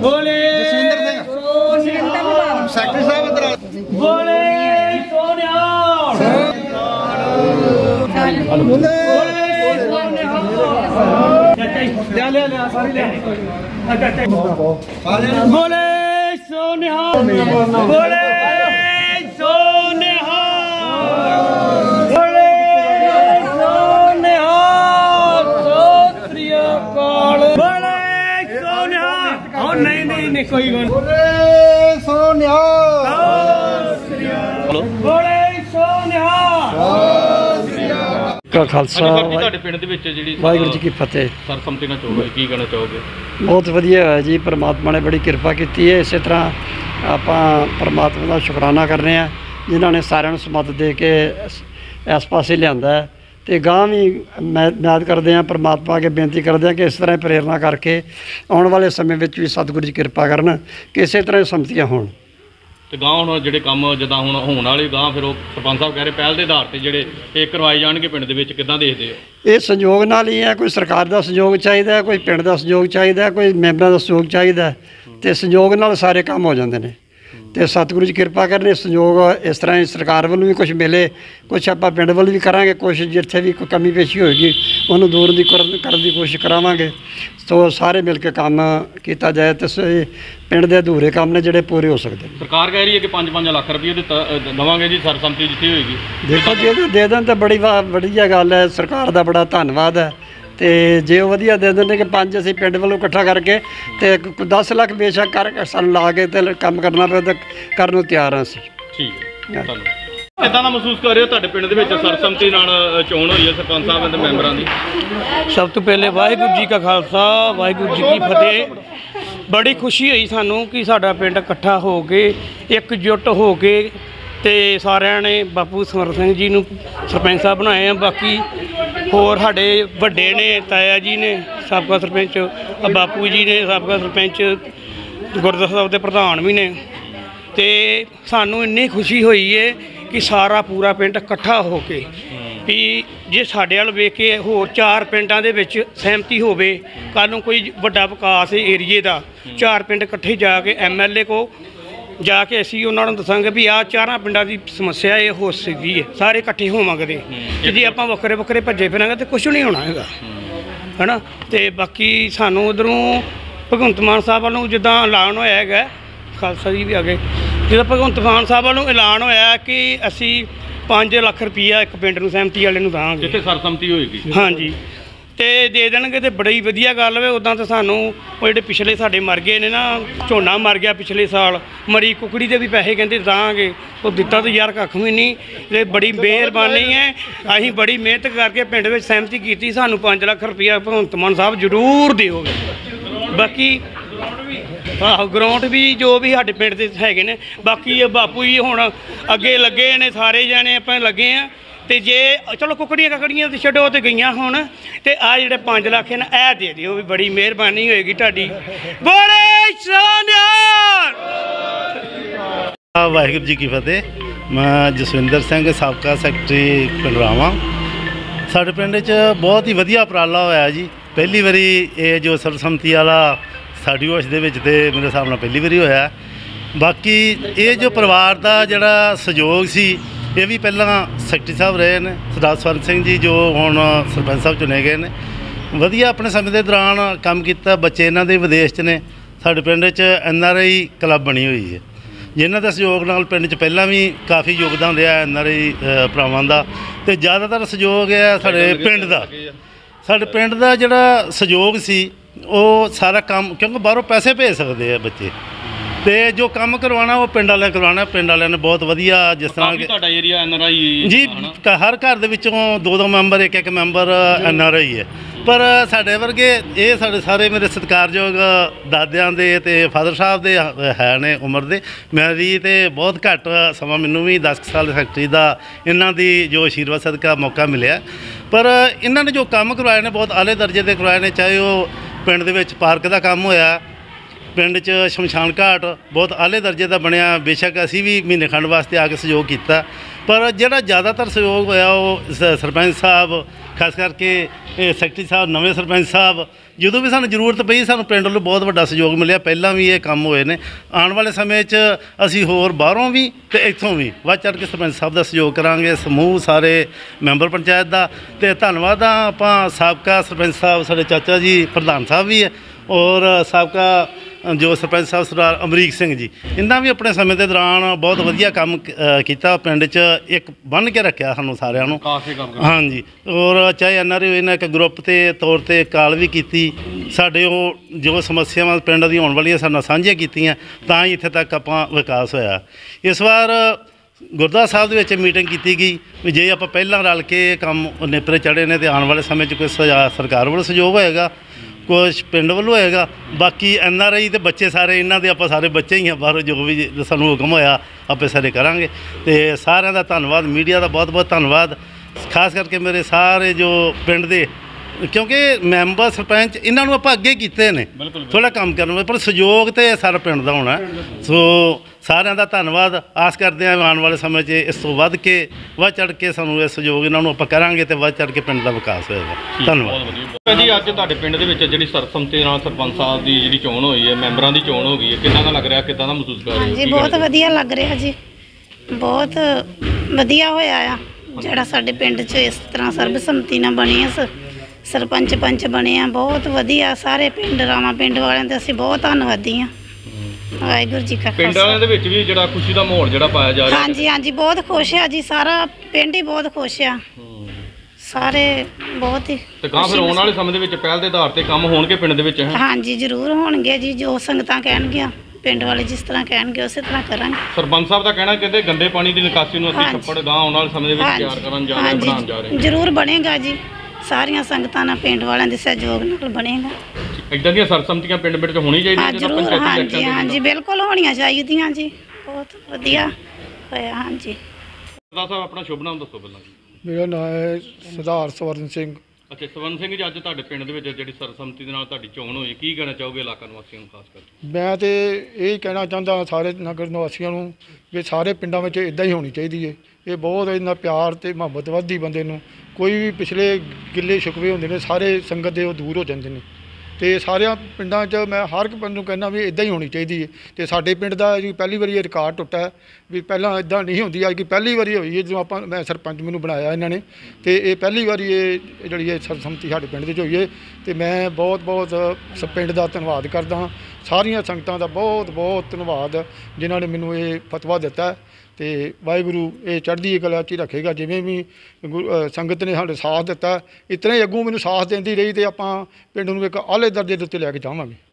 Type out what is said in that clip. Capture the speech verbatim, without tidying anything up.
बोले जसविंदर सिंह सैकटरी साहब इधर बोले सोनिहाल बोले ले ले ले सारी ले बोले सोनिहाल बोले नहीं नहीं नहीं कोई गल बोले सोनिहाल बोले सोनिहाल का खालसा ਤੁਹਾਡੇ ਪਿੰਡ ਦੇ ਵਿੱਚ ਜਿਹੜੀ ਵਾਹਿਗੁਰੂ ਜੀ ਕੀ ਫਤਿਹ ਸਰਬਸੰਮਤੀ ਨਾਲ ਚੋਣ ਹੋਈ ਕੀ ਕਹਿਣਾ ਚਾਹੋਗੇ ਬਹੁਤ ਵਧੀਆ ਹੋਇਆ ਜੀ ਪਰਮਾਤਮਾ ਨੇ ਬੜੀ ਕਿਰਪਾ ਕੀਤੀ ਹੈ ਇਸੇ ਤਰ੍ਹਾਂ ਆਪਾਂ ਪਰਮਾਤਮਾ ਦਾ ਸ਼ੁਕਰਾਨਾ ਕਰ ਰਹੇ ਹਾਂ ਜਿਨ੍ਹਾਂ ਨੇ ਸਾਰਿਆਂ ਨੂੰ ਸਮਤ ਦੇ ਕੇ ਇਸ ਪਾਸੇ ਲਿਆਂਦਾ ਹੈ ਤੇ ਗਾਂ ਵੀ ਮੈਂ ਯਾਦ ਕਰਦੇ ਹਾਂ ਪਰਮਾਤਮਾ ਅੱਗੇ ਬੇਨਤੀ ਕਰਦੇ ਹਾਂ ਕਿ ਇਸ ਤਰ੍ਹਾਂ ਪ੍ਰੇਰਨਾ ਕਰਕੇ ਆਉਣ ਵਾਲੇ ਸਮੇਂ ਵਿੱਚ ਵੀ ਸਤਿਗੁਰੂ ਜੀ ਕਿਰਪਾ ਕਰਨ ਕਿ ਇਸੇ ਤਰ੍ਹਾਂ ਸੰਮਤੀਆਂ ਹੋਣ ਤੇ ਗਾਂ ਹੁਣ ਜਿਹੜੇ ਕੰਮ ਜਿੱਦਾਂ ਹੁਣ ਹੋਣ ਵਾਲੇ ਗਾਂ ਫਿਰ ਉਹ ਸਰਪੰਚ ਸਾਹਿਬ ਕਹਿ ਰਹੇ ਪਹਿਲ ਦੇ ਆਧਾਰ ਤੇ ਜਿਹੜੇ ਇਹ ਕਰਵਾਏ ਜਾਣਗੇ ਪਿੰਡ ਦੇ ਵਿੱਚ ਕਿੱਦਾਂ ਦੇਖਦੇ ਹੋ ਇਹ ਸੰਯੋਗ ਨਾਲ ਹੀ ਹੈ ਕੋਈ ਸਰਕਾਰ ਦਾ ਸਹਿਯੋਗ ਚਾਹੀਦਾ ਕੋਈ ਪਿੰਡ ਦਾ ਸਹਿਯੋਗ ਚਾਹੀਦਾ ਕੋਈ ਮੈਂਬਰਾਂ ਦਾ ਸਹਿਯੋਗ ਚਾਹੀਦਾ ਤੇ ਸੰਯੋਗ ਨਾਲ ਸਾਰੇ ਕੰਮ ਹੋ ਜਾਂਦੇ ਨੇ ਤੇ ਸਤਿਗੁਰੂ ਜੀ ਕਿਰਪਾ ਕਰਨ ਸੰਯੋਗ ਇਸ ਤਰ੍ਹਾਂ ਹੀ ਸਰਕਾਰ ਵੱਲੋਂ ਵੀ ਕੁਛ ਮਿਲੇ ਕੁਛ ਆਪਾਂ ਪਿੰਡ ਵੱਲ ਵੀ ਕਰਾਂਗੇ ਕੋਸ਼ਿਸ਼ ਜਿੱਥੇ ਵੀ ਕੋਈ ਕਮੀ ਪੇਸ਼ੀ ਹੋਏਗੀ ਉਹਨੂੰ ਦੂਰ ਦੀ ਕਰਨ ਦੀ ਕੋਸ਼ਿਸ਼ ਕਰਾਵਾਂਗੇ ਸੋ ਸਾਰੇ ਮਿਲ ਕੇ ਕੰਮ ਕੀਤਾ ਜਾਏ ਤੇ ਪਿੰਡ ਦੇ ਅਧੂਰੇ ਕੰਮ ਨੇ ਜਿਹੜੇ ਪੂਰੇ ਹੋ ਸਕਦੇ ਨੇ ਸਰਕਾਰ ਕਹਿ ਰਹੀ ਹੈ ਕਿ ਪੰਜ ਪੰਜ ਲੱਖ ਰੁਪਏ ਦੇਵਾਂਗੇ ਜੀ ਸਰਬਸੰਮਤੀ ਜਿੱਥੇ ਹੋਏਗੀ ਦੇਖੋ ਜੇ ਦੇ ਦੇਣ ਤਾਂ ਬੜੀ ਵਧੀਆ ਗੱਲ ਹੈ ਸਰਕਾਰ ਦਾ ਬੜਾ ਧੰਨਵਾਦ ਹੈ ਤੇ ਜੇ ਉਹ ਵਧੀਆ ਦੇ ਦਿੰਦੇ ਕਿ ਪੰਜ ਅਸੀਂ ਪਿੰਡ ਵੱਲੋਂ ਇਕੱਠਾ ਕਰਕੇ ਤੇ ਦਸ ਲੱਖ ਬੇਸ਼ੱਕ ਕਰ ਸਾਨੂੰ ਲਾ ਕੇ ਤੇ ਕੰਮ ਕਰਨਾ ਪਿਆ ਤਾਂ ਕਰਨ ਨੂੰ ਤਿਆਰ ਹਾਂ ਅਸੀਂ ਠੀਕ ਹੈ ਧੰਨਵਾਦ ਕਿੱਦਾਂ ਦਾ ਮਹਿਸੂਸ ਕਰ ਰਹੇ ਹੋ ਤੁਹਾਡੇ ਪਿੰਡ ਦੇ ਵਿੱਚ ਸਰਬਸੰਮਤੀ ਨਾਲ ਚੋਣ ਹੋਈ ਹੈ ਸਰਪੰਚ ਸਾਹਿਬ ਦੇ ਮੈਂਬਰਾਂ ਦੀ ਸਭ ਤੋਂ ਪਹਿਲੇ ਵਾਹਿਗੁਰੂ ਜੀ ਕਾ ਖਾਲਸਾ ਵਾਹਿਗੁਰੂ ਜੀ ਕੀ ਫਤਿਹ ਬੜੀ ਖੁਸ਼ੀ ਹੋਈ ਸਾਨੂੰ ਕਿ ਸਾਡਾ ਪਿੰਡ ਇਕੱਠਾ ਹੋ ਕੇ ਇਕਜੁੱਟ ਹੋ ਕੇ ਤੇ ਸਾਰਿਆਂ ਨੇ ਬਾਪੂ ਸਮਰ ਸਿੰਘ ਜੀ ਨੂੰ ਸਰਪੰਚ ਸਾਹਿਬ ਬਣਾਏ ਆ ਬਾਕੀ ਹੋਰ ਸਾਡੇ ਵੱਡੇ ਨੇ ਤਾਇਆ ਜੀ ਨੇ ਸਾਬਕਾ ਸਰਪੰਚ ਬਾਪੂ ਜੀ ਨੇ ਸਾਬਕਾ ਸਰਪੰਚ ਗੁਰਦੁਆਰਾ ਸਾਹਿਬ ਦੇ ਪ੍ਰਧਾਨ ਵੀ ਨੇ ਤੇ ਸਾਨੂੰ ਇੰਨੀ ਖੁਸ਼ੀ ਹੋਈ ਹੈ ਕਿ ਸਾਰਾ ਪੂਰਾ ਪਿੰਡ ਇਕੱਠਾ ਹੋ ਕੇ ਵੀ ਜੇ ਸਾਡੇ ਵੱਲ ਵੇਖ ਕੇ ਹੋਰ ਚਾਰ ਪਿੰਡਾਂ ਦੇ ਵਿੱਚ ਸਹਿਮਤੀ ਹੋਵੇ ਕੱਲ੍ਹ ਨੂੰ ਕੋਈ ਵੱਡਾ ਵਿਕਾਸ ਏਰੀਏ ਦਾ ਚਾਰ ਪਿੰਡ ਇਕੱਠੇ ਜਾ ਕੇ ਐਮ ਐਲ ਏ ਕੋ ਜਾ ਕੇ ਅਸੀਂ ਉਹਨਾਂ ਨੂੰ ਦੱਸਾਂਗੇ ਵੀ ਆਹ ਚਾਰਾਂ ਪਿੰਡਾਂ ਦੀ ਸਮੱਸਿਆ ਇਹ ਹੋ ਸਕਦੀ ਹੈ ਸਾਰੇ ਇਕੱਠੇ ਹੋਵਾਂਗੇ ਤੇ ਜੇ ਆਪਾਂ ਵੱਖਰੇ ਵੱਖਰੇ ਭੱਜੇ ਫਿਰਾਂਗੇ ਤਾਂ ਕੁਛ ਨਹੀਂ ਹੋਣਾ ਹੈਗਾ ਹੈ ਨਾ ਅਤੇ ਬਾਕੀ ਸਾਨੂੰ ਉੱਧਰੋਂ ਭਗਵੰਤ ਮਾਨ ਸਾਹਿਬ ਵੱਲੋਂ ਜਿੱਦਾਂ ਐਲਾਨ ਹੋਇਆ ਹੈਗਾ ਖਾਲਸਾ ਜੀ ਵੀ ਆ ਗਏ ਜਿੱਦਾਂ ਭਗਵੰਤ ਮਾਨ ਸਾਹਿਬ ਵੱਲੋਂ ਐਲਾਨ ਹੋਇਆ ਕਿ ਅਸੀਂ ਪੰਜ ਲੱਖ ਰੁਪਈਆ ਇੱਕ ਪਿੰਡ ਨੂੰ ਸਹਿਮਤੀ ਵਾਲੇ ਨੂੰ ਦੇਵਾਂਗੇ ਜਿੱਥੇ ਸਰਬਸੰਮਤੀ ਹੋਏਗੀ ਹਾਂਜੀ ਅਤੇ ਦੇ ਦੇਣਗੇ ਤਾਂ ਬੜੀ ਵਧੀਆ ਗੱਲ ਹੋਵੇ ਉੱਦਾਂ ਤਾਂ ਸਾਨੂੰ ਉਹ ਜਿਹੜੇ ਪਿਛਲੇ ਸਾਡੇ ਮਰ ਗਏ ਨੇ ਨਾ ਝੋਨਾ ਮਰ ਗਿਆ ਪਿਛਲੇ ਸਾਲ ਮਰੀ ਕੁਕੜੀ ਦੇ ਵੀ ਪੈਸੇ ਕਹਿੰਦੇ ਦੇਵਾਂਗੇ ਉਹ ਦਿੱਤਾ ਤਾਂ ਯਾਰ ਕੱਖ ਵੀ ਨਹੀਂ ਅਤੇ ਬੜੀ ਮਿਹਰਬਾਨੀ ਹੈ ਅਸੀਂ ਬੜੀ ਮਿਹਨਤ ਕਰਕੇ ਪਿੰਡ ਵਿੱਚ ਸਹਿਮਤੀ ਕੀਤੀ ਸਾਨੂੰ ਪੰਜ ਲੱਖ ਰੁਪਈਆ ਭਗਵੰਤ ਮਾਨ ਸਾਹਿਬ ਜ਼ਰੂਰ ਦਿਓਗੇ ਬਾਕੀ ਆਹੋ ਗਰਾਊਂਡ ਵੀ ਜੋ ਵੀ ਸਾਡੇ ਪਿੰਡ ਦੇ ਹੈਗੇ ਨੇ ਬਾਕੀ ਇਹ ਬਾਪੂ ਜੀ ਹੁਣ ਅੱਗੇ ਲੱਗੇ ਨੇ ਸਾਰੇ ਜਾਣੇ ਆਪਾਂ ਲੱਗੇ ਹਾਂ ਤੇ ਜੇ ਚਲੋ ਕੁਕੜੀਆਂ ਕਕੜੀਆਂ ਤੇ ਛੱਡੋ ਤੇ ਗਈਆਂ ਹੁਣ ਤੇ ਆ ਜਿਹੜੇ ਪੰਜ ਲੱਖ ਨੇ ਇਹ ਦੇ ਦਿਓ ਵੀ ਬੜੀ ਮਿਹਰਬਾਨੀ ਹੋਏਗੀ ਤੁਹਾਡੀ ਬੋਲੇ ਸੋਨਿਹਾਲ ਵਾਹਿਗੁਰੂ ਜੀ ਕੀ ਫਤਿਹ ਮੈਂ ਜਸਵਿੰਦਰ ਸਿੰਘ ਸਾਬਕਾ ਸੈਕਟਰੀ ਪਿੰਡਰਾਵਾਂ ਸਾਡੇ ਪਿੰਡ 'ਚ ਬਹੁਤ ਹੀ ਵਧੀਆ ਉਪਰਾਲਾ ਹੋਇਆ ਜੀ ਪਹਿਲੀ ਵਾਰੀ ਇਹ ਜੋ ਸਰਬਸੰਮਤੀ ਵਾਲਾ ਸਾਡੀ ਹੋਸ਼ ਦੇ ਵਿੱਚ ਤੇ ਮੇਰੇ ਹਿਸਾਬ ਨਾਲ ਪਹਿਲੀ ਵਾਰੀ ਹੋਇਆ ਬਾਕੀ ਇਹ ਜੋ ਪਰਿਵਾਰ ਦਾ ਜਿਹੜਾ ਸਹਿਯੋਗ ਸੀ ਇਹ ਵੀ ਪਹਿਲਾਂ ਸੈਕਟਰੀ ਸਾਹਿਬ ਰਹੇ ਨੇ ਸਰਦਾਰ ਸਵਰਨ ਸਿੰਘ ਜੀ ਜੋ ਹੁਣ ਸਰਪੰਚ ਸਾਹਿਬ ਚੁਣੇ ਗਏ ਨੇ ਵਧੀਆ ਆਪਣੇ ਸਮੇਂ ਦੇ ਦੌਰਾਨ ਕੰਮ ਕੀਤਾ ਬੱਚੇ ਇਹਨਾਂ ਦੇ ਵਿਦੇਸ਼ 'ਚ ਨੇ ਸਾਡੇ ਪਿੰਡ 'ਚ ਐਨ ਆਰ ਆਈ ਕਲੱਬ ਬਣੀ ਹੋਈ ਹੈ ਜਿਨ੍ਹਾਂ ਦਾ ਸਹਿਯੋਗ ਨਾਲ ਪਿੰਡ 'ਚ ਪਹਿਲਾਂ ਵੀ ਕਾਫੀ ਯੋਗਦਾਨ ਰਿਹਾ ਐਨ ਆਰ ਆਈ ਭਰਾਵਾਂ ਦਾ ਅਤੇ ਜ਼ਿਆਦਾਤਰ ਸਹਿਯੋਗ ਹੈ ਸਾਡੇ ਪਿੰਡ ਦਾ ਸਾਡੇ ਪਿੰਡ ਦਾ ਜਿਹੜਾ ਸਹਿਯੋਗ ਸੀ ਉਹ ਸਾਰਾ ਕੰਮ ਕਿਉਂਕਿ ਬਾਹਰੋਂ ਪੈਸੇ ਭੇਜ ਸਕਦੇ ਆ ਬੱਚੇ ਤੇ ਜੋ ਕੰਮ ਕਰਵਾਉਣਾ ਉਹ ਪਿੰਡ ਵਾਲਿਆਂ ਕਰਵਾਉਣਾ ਪਿੰਡ ਵਾਲਿਆਂ ਨੇ ਬਹੁਤ ਵਧੀਆ ਜਿਸ ਤਰ੍ਹਾਂ ਕਿ ਤੁਹਾਡਾ ਏਰੀਆ ਐਨ ਆਰ ਆਈ ਜੀ ਹਰ ਘਰ ਦੇ ਵਿੱਚੋਂ ਦੋ ਦੋ ਮੈਂਬਰ ਇੱਕ ਇੱਕ ਮੈਂਬਰ ਐਨ ਆਰ ਆਈ ਹੈ ਪਰ ਸਾਡੇ ਵਰਗੇ ਇਹ ਸਾਡੇ ਸਾਰੇ ਮੇਰੇ ਸਤਿਕਾਰਯੋਗ ਦਾਦਿਆਂ ਦੇ ਅਤੇ ਫਾਦਰ ਸਾਹਿਬ ਦੇ ਹੈ ਨੇ ਉਮਰ ਦੇ ਮੇਰੀ ਤਾਂ ਬਹੁਤ ਘੱਟ ਸਮਾਂ ਮੈਨੂੰ ਵੀ ਦਸ ਸਾਲ ਸੈਕਟਰੀ ਦਾ ਇਹਨਾਂ ਦੀ ਜੋ ਆਸ਼ੀਰਵਾਦ ਸਦਕਾ ਮੌਕਾ ਮਿਲਿਆ ਪਰ ਇਹਨਾਂ ਨੇ ਜੋ ਕੰਮ ਕਰਵਾਏ ਨੇ ਬਹੁਤ ਆਲੇ ਦਰਜੇ ਦੇ ਕਰਵਾਏ ਨੇ ਚਾਹੇ ਉਹ ਪਿੰਡ ਦੇ ਵਿੱਚ ਪਾਰਕ ਦਾ ਕੰਮ ਹੋਇਆ ਪਿੰਡ 'ਚ ਸ਼ਮਸ਼ਾਨ ਘਾਟ ਬਹੁਤ ਆਲੇ ਦਰਜੇ ਦਾ ਬਣਿਆ। ਬੇਸ਼ੱਕ ਅਸੀਂ ਵੀ ਮਹੀਨੇ ਖੰਡ ਵਾਸਤੇ ਆ ਕੇ ਸਹਿਯੋਗ ਕੀਤਾ, ਪਰ ਜਿਹੜਾ ਜ਼ਿਆਦਾਤਰ ਸਹਿਯੋਗ ਹੋਇਆ ਉਹ ਸ- ਸਰਪੰਚ ਸਾਹਿਬ, ਖਾਸ ਕਰਕੇ ਇਹ ਸੈਕਟਰੀ ਸਾਹਿਬ, ਨਵੇਂ ਸਰਪੰਚ ਸਾਹਿਬ, ਜਦੋਂ ਵੀ ਸਾਨੂੰ ਜ਼ਰੂਰਤ ਪਈ ਸਾਨੂੰ ਪਿੰਡ ਵੱਲੋਂ ਬਹੁਤ ਵੱਡਾ ਸਹਿਯੋਗ ਮਿਲਿਆ। ਪਹਿਲਾਂ ਵੀ ਇਹ ਕੰਮ ਹੋਏ ਨੇ, ਆਉਣ ਵਾਲੇ ਸਮੇਂ 'ਚ ਅਸੀਂ ਹੋਰ ਬਾਹਰੋਂ ਵੀ ਤੇ ਇੱਥੋਂ ਵੀ ਵੱਧ ਚੜ੍ਹ ਕੇ ਸਰਪੰਚ ਸਾਹਿਬ ਦਾ ਸਹਿਯੋਗ ਕਰਾਂਗੇ, ਸਮੂਹ ਸਾਰੇ ਮੈਂਬਰ ਪੰਚਾਇਤ ਦਾ। ਤੇ ਧੰਨਵਾਦ ਆ ਆਪਾਂ ਸਾਬਕਾ ਸਰਪੰਚ ਸਾਹਿਬ ਸਾਡੇ ਚਾਚਾ ਜੀ ਪ੍ਰਧਾਨ ਸਾਹਿਬ ਵੀ ਹੈ, ਔਰ ਸਾਬਕਾ ਜੋ ਸਰਪੰਚ ਸਾਹਿਬ ਸਰਦਾਰ ਅਮਰੀਕ ਸਿੰਘ ਜੀ, ਇਹਨਾਂ ਵੀ ਆਪਣੇ ਸਮੇਂ ਦੇ ਦੌਰਾਨ ਬਹੁਤ ਵਧੀਆ ਕੰਮ ਅ, ਕੀਤਾ। ਪਿੰਡ 'ਚ ਇੱਕ ਬੰਨ੍ਹ ਕੇ ਰੱਖਿਆ ਸਾਨੂੰ ਸਾਰਿਆਂ ਨੂੰ। ਹਾਂਜੀ, ਔਰ ਚਾਹੇ ਐਨ ਆਰ ਆਈ ਇਹਨਾਂ ਇੱਕ ਗਰੁੱਪ ਦੇ ਤੌਰ 'ਤੇ ਕਾਲ ਵੀ ਕੀਤੀ, ਸਾਡੇ ਉਹ ਜੋ ਸਮੱਸਿਆਵਾਂ ਪਿੰਡ ਦੀ ਹੋਣ ਵਾਲੀਆਂ ਸਾਡੇ ਨਾਲ ਸਾਂਝੀਆਂ ਕੀਤੀਆਂ, ਤਾਂ ਹੀ ਇੱਥੇ ਤੱਕ ਆਪਾਂ ਵਿਕਾਸ ਹੋਇਆ। ਇਸ ਵਾਰ ਗੁਰਦੁਆਰਾ ਸਾਹਿਬ ਦੇ ਵਿੱਚ ਮੀਟਿੰਗ ਕੀਤੀ ਗਈ ਵੀ ਜੇ ਆਪਾਂ ਪਹਿਲਾਂ ਰਲ ਕੇ ਕੰਮ ਨੇਪਰੇ ਚੜ੍ਹੇ ਨੇ, ਤੇ ਆਉਣ ਵਾਲੇ ਸਮੇਂ 'ਚ ਕੋਈ ਸਜਾ ਸਰਕਾਰ ਵੱਲੋਂ ਸਹਿਯੋਗ ਹੋਏਗਾ, ਕੁਛ ਪਿੰਡ ਵੱਲੋਂ ਹੋਏਗਾ, ਬਾਕੀ ਐਨ ਆਰ ਆਈ ਤੇ ਬੱਚੇ ਸਾਰੇ ਇਹਨਾਂ ਦੇ ਆਪਾਂ ਸਾਰੇ ਬੱਚੇ ਹੀ ਆ, ਬਾਹਰੋਂ ਜੋ ਵੀ ਸਾਨੂੰ ਹੁਕਮ ਹੋਇਆ ਆਪੇ ਸਾਰੇ ਕਰਾਂਗੇ। ਤੇ ਸਾਰਿਆਂ ਦਾ ਧੰਨਵਾਦ, ਮੀਡੀਆ ਦਾ ਬਹੁਤ ਬਹੁਤ ਧੰਨਵਾਦ, ਖਾਸ ਕਰਕੇ ਮੇਰੇ ਸਾਰੇ ਜੋ ਪਿੰਡ ਦੇ, ਕਿਉਂਕਿ ਮੈਂਬਰ ਸਰਪੰਚ ਇਹਨਾਂ ਨੂੰ ਆਪਾਂ ਅੱਗੇ ਕੀਤੇ ਨੇ ਥੋੜ੍ਹਾ ਕੰਮ ਕਰਨ ਵਿੱਚ, ਪਰ ਸਹਿਯੋਗ ਤੇ ਸਾਰਾ ਪਿੰਡ ਦਾ ਹੋਣਾ। ਸੋ ਸਾਰਿਆਂ ਦਾ ਧੰਨਵਾਦ, ਆਸ ਕਰਦੇ ਹਾਂ ਆਉਣ ਵਾਲੇ ਸਮੇਂ 'ਚ ਇਸ ਤੋਂ ਵੱਧ ਕੇ ਵੱਧ ਚੜ੍ਹ ਕੇ ਸਾਨੂੰ ਇਹ ਸਹਿਯੋਗ ਇਹਨਾਂ ਨੂੰ ਆਪਾਂ ਕਰਾਂਗੇ ਤੇ ਵੱਧ ਚੜ੍ਹ ਕੇ ਪਿੰਡ ਦਾ ਵਿਕਾਸ ਹੋਏਗਾ। ਧੰਨਵਾਦ ਜੀ। ਅੱਜ ਤੁਹਾਡੇ ਪਿੰਡ ਦੇ ਵਿੱਚ ਜਿਹੜੀ ਸਰਬਸੰਮਤੀ ਨਾਲ ਸਰਪੰਚ ਸਾਹਿਬ ਦੀ ਜਿਹੜੀ ਚੋਣ ਹੋਈ ਹੈ, ਮੈਂਬਰਾਂ ਦੀ ਚੋਣ ਹੋ ਗਈ ਹੈ, ਕਿੱਦਾਂ ਦਾ ਲੱਗ ਰਿਹਾ, ਕਿੱਦਾਂ ਦਾ ਮਹਿਸੂਸ ਕਰ ਰਹੇ ਹੋ? ਹਾਂਜੀ, ਬਹੁਤ ਵਧੀਆ ਲੱਗ ਰਿਹਾ ਜੀ, ਬਹੁਤ ਵਧੀਆ ਹੋਇਆ ਆ ਜਿਹੜਾ ਸਾਡੇ ਪਿੰਡ 'ਚ ਇਸ ਤਰ੍ਹਾਂ ਸਰਬਸੰਮਤੀ ਨਾਲ ਬਣੀ ਆ ਸ- ਸਰਪੰਚ ਪੰਚ ਬਣੇ ਆ, ਬਹੁਤ ਵਧੀਆ। ਸਾਰੇ ਪਿੰਡ ਰਾਵਾਂ ਪਿੰਡ ਵਾਲਿਆਂ ਦੇ ਅਸੀਂ ਬਹੁਤ ਧੰਨਵਾਦੀ ਹਾਂ। ਵਾਹਿਗੁਰੂ ਜੀ ਕਾ ਪਿੰਡ ਵਾਲਿਆਂ ਦੇ ਵਿੱਚ ਵੀ ਜਿਹੜਾ ਖੁਸ਼ੀ ਦਾ ਮਾਹੌਲ ਜਿਹੜਾ ਪਾਇਆ ਜਾ ਰਿਹਾ? ਹਾਂਜੀ ਹਾਂਜੀ, ਬਹੁਤ ਖੁਸ਼ ਆ ਜੀ, ਸਾਰਾ ਪਿੰਡ ਹੀ ਬਹੁਤ ਖੁਸ਼ ਆ, ਸਾਰੇ ਬਹੁਤ ਹੀ। ਤੇ ਗਾਂ ਫਿਰ ਆਉਣ ਵਾਲੇ ਸਮੇਂ ਦੇ ਵਿੱਚ ਪਹਿਲ ਦੇ ਆਧਾਰ ਤੇ ਕੰਮ ਹੋਣਗੇ ਪਿੰਡ ਦੇ ਵਿੱਚ? ਹੈ ਹਾਂਜੀ, ਜ਼ਰੂਰ ਹੋਣਗੇ ਜੀ, ਜੋ ਸੰਗਤਾਂ ਕਹਿਣਗੀਆਂ, ਪਿੰਡ ਵਾਲੇ ਜਿਸ ਤਰ੍ਹਾਂ ਕਹਿਣਗੇ ਉਸੇ ਤਰ੍ਹਾਂ ਕਰਾਂਗੇ। ਸਰਪੰਚ ਸਾਹਿਬ ਦਾ ਕਹਿਣਾ ਕਹਿੰਦੇ ਗੰਦੇ ਪਾਣੀ ਦੀ ਨਿਕਾਸੀ ਨੂੰ ਅਸੀਂ ਹਾਂਜੀ। ਛੱਪੜ ਗਾਂ ਆਉਣ ਵਾਲੇ ਸਮੇਂ ਦੇ ਵਿੱਚ ਤਿਆਰ ਕਰਨ ਜਾ ਰਹੇ ਹਾਂ, ਬਣਾਉਣ ਜਾ ਰਹੇ ਹਾਂਜੀ, ਜ਼ਰੂਰ ਬਣੇਗਾ ਜੀ, ਸਾਰੀਆਂ ਸੰਗਤਾਂ ਨਾਲ, ਪਿੰਡ ਵਾਲਿਆਂ ਦੇ ਸਹਿਯੋਗ ਨਾਲ ਬਣੇਗਾ। ਹਾਂ। ਇੱਦਾਂ ਦੀਆਂ ਸਰਬਸੰਮਤੀਆਂ ਪਿੰਡ ਪਿੰਡ 'ਚ ਹੋਣੀ ਹਾਂ ਚਾਹੀਦੀਆਂ ਜ਼ਰੂਰ, ਹਾਂਜੀ ਹਾਂਜੀ, ਬਿਲਕੁਲ ਹੋਣੀਆਂ ਚਾਹੀਦੀਆਂ ਜੀ, ਬਹੁਤ ਵਧੀਆ ਹੋਇਆ। ਹਾਂਜੀ, ਸਰਦਾਰ ਸਾਹਿਬ ਆਪਣਾ ਸ਼ੁਭ ਨਾਮ ਦੱਸੋ ਪਹਿਲਾਂ ਜੀ। ਮੇਰਾ ਨਾਮ ਹੈ ਸਰਦਾਰ ਸਵਰਨ ਸਿੰਘ। ਅੱਛਾ, ਸਵਰਨ ਸਿੰਘ ਜੀ, ਅੱਜ ਤੁਹਾਡੇ ਪਿੰਡ ਦੇ ਵਿੱਚ ਜਿਹੜੀ ਸਰਬਸੰਮਤੀ ਦੇ ਨਾਲ ਤੁਹਾਡੀ ਚੋਣ ਹੋਈ, ਕੀ ਕਹਿਣਾ ਚਾਹੋਗੇ ਇਲਾਕਾ ਨਿਵਾਸੀਆਂ ਨੂੰ ਖਾਸ ਕਰਕੇ? ਮੈਂ ਤੇ ਇਹ ਕਹਿਣਾ ਚਾਹੁੰਦਾ ਸਾਰੇ ਨਗਰ ਨਿਵਾਸੀਆਂ ਨੂੰ ਵੀ ਸਾਰੇ ਪਿੰਡਾਂ ਵਿੱਚ ਇੱਦਾਂ ਹੀ ਹੋਣੀ ਚਾਹੀਦੀ ਹੈ। ਇਹ ਬਹੁਤ ਇੰਨਾ ਪਿਆਰ ਤੇ ਮੁਹੱਬਤ ਵੱਧਦੀ ਬੰਦੇ ਨੂੰ, ਕੋਈ ਵੀ ਪਿਛਲੇ ਗਿੱਲੇ ਸ਼ਿਕਵੇ ਹੁੰਦੇ ਨੇ ਸਾਰੇ ਸੰਗਤ ਦੇ ਉਹ ਦੂਰ ਹੋ ਜਾਂਦੇ ਨੇ। ਤੇ ਸਾਰਿਆਂ ਪਿੰਡਾਂ 'ਚ ਮੈਂ ਹਰ ਇੱਕ ਪਿੰਡ ਨੂੰ ਕਹਿੰਦਾ ਵੀ ਇੱਦਾਂ ਹੀ ਹੋਣੀ ਚਾਹੀਦੀ ਹੈ। ਤੇ ਸਾਡੇ ਪਿੰਡ ਦਾ ਜੀ ਪਹਿਲੀ ਵਾਰੀ ਇਹ ਰਿਕਾਰਡ ਟੁੱਟਾ ਹੈ ਵੀ ਪਹਿਲਾਂ ਇੱਦਾਂ ਨਹੀਂ ਹੁੰਦੀ, ਅੱਜ ਕੀ ਪਹਿਲੀ ਵਾਰੀ ਹੋਈ ਹੈ ਜਦੋਂ ਆਪਾਂ ਮੈਂ ਸਰਪੰਚ ਮੈਨੂੰ ਬਣਾਇਆ ਇਹਨਾਂ ਨੇ, ਤੇ ਇਹ ਪਹਿਲੀ ਵਾਰੀ ਇਹ ਜਿਹੜੀ ਇਹ ਸਰਬਸੰਮਤੀ ਸਾਡੇ ਪਿੰਡ ਦੇ 'ਚ ਹੋਈ ਹੈ। ਤੇ ਮੈਂ ਬਹੁਤ ਬਹੁਤ ਸ ਪਿੰਡ ਦਾ ਧੰਨਵਾਦ ਕਰਦਾ ਹਾਂ, ਸਾਰੀਆਂ ਸੰਗਤਾਂ ਦਾ ਬਹੁਤ ਬਹੁਤ ਧੰਨਵਾਦ ਜਿਨ੍ਹਾਂ ਨੇ ਮੈਨੂੰ ਇਹ ਫਤਵਾ ਦਿੱਤਾ। ਤੇ ਵਾਹਿਗੁਰੂ ਇਹ ਚੜ੍ਹਦੀ ਕਲਾ 'ਚ ਹੀ ਰੱਖੇਗਾ, ਜਿਵੇਂ ਵੀ ਗੁਰੂ ਅ, ਸੰਗਤ ਨੇ ਸਾਡੇ ਸਾਥ ਦਿੱਤਾ, ਇਸ ਤਰ੍ਹਾਂ ਹੀ ਅੱਗੋਂ ਮੈਨੂੰ ਸਾਥ ਦਿੰਦੀ ਰਹੀ, ਤੇ ਆਪਾਂ ਪਿੰਡ ਨੂੰ ਇੱਕ ਆਲੇ ਦਰਜੇ ਦੇ ਉੱਤੇ ਲੈ ਕੇ ਜਾਵਾਂਗੇ।